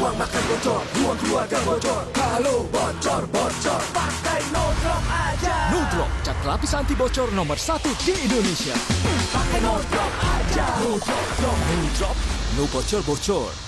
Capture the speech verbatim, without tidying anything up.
uang makan bocor, uang keluarga bocor. Kalau bocor, bocor, pakai no drop aja. No Drop, cat pelapis anti bocor nomor satu di Indonesia. Pakai no drop aja. No Drop, no, no drop, no bocor-bocor.